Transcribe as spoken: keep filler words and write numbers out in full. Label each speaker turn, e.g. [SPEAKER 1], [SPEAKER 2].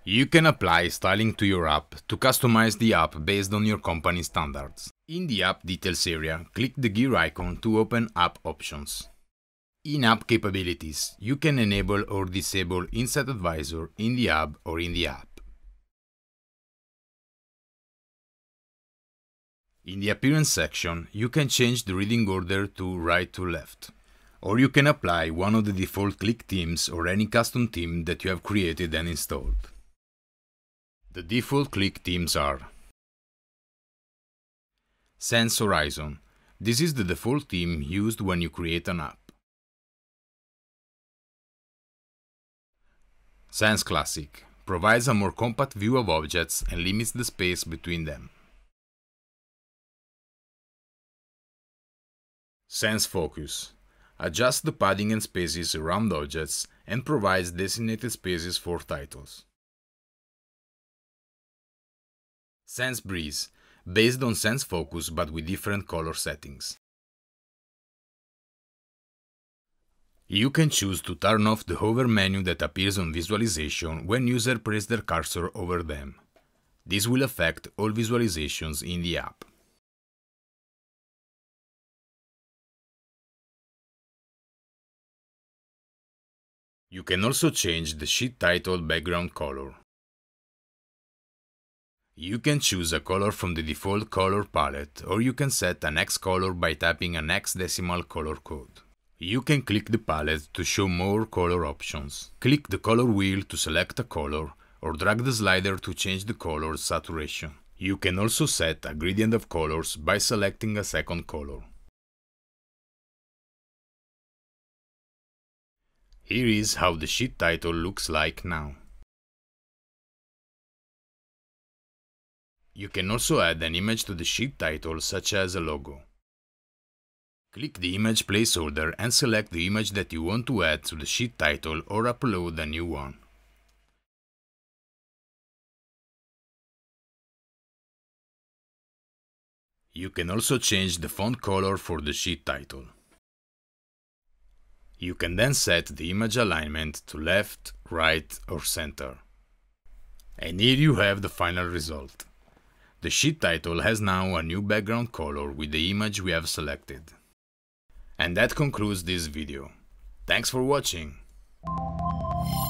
[SPEAKER 1] You can apply styling to your app to customize the app based on your company standards. In the App Details area, click the gear icon to open App Options. In App Capabilities, you can enable or disable Insight Advisor in the app or in the app. In the Appearance section, you can change the reading order to right to left. Or you can apply one of the default Qlik themes or any custom theme that you have created and installed. The default Qlik themes are Sans Horizon. This is the default theme used when you create an app. Sans Classic provides a more compact view of objects and limits the space between them. Sans Focus adjusts the padding and spaces around objects and provides designated spaces for titles. Sans Breeze, based on Sans Focus but with different color settings. You can choose to turn off the hover menu that appears on visualization when users place their cursor over them. This will affect all visualizations in the app. You can also change the sheet title background color. You can choose a color from the default color palette, or you can set an X color by tapping an X decimal color code. You can click the palette to show more color options. Click the color wheel to select a color, or drag the slider to change the color's saturation. You can also set a gradient of colors by selecting a second color. Here is how the sheet title looks like now. You can also add an image to the sheet title, such as a logo. Click the image placeholder and select the image that you want to add to the sheet title or upload a new one. You can also change the font color for the sheet title. You can then set the image alignment to left, right, or center. And here you have the final result. The sheet title has now a new background color with the image we have selected. And that concludes this video. Thanks for watching.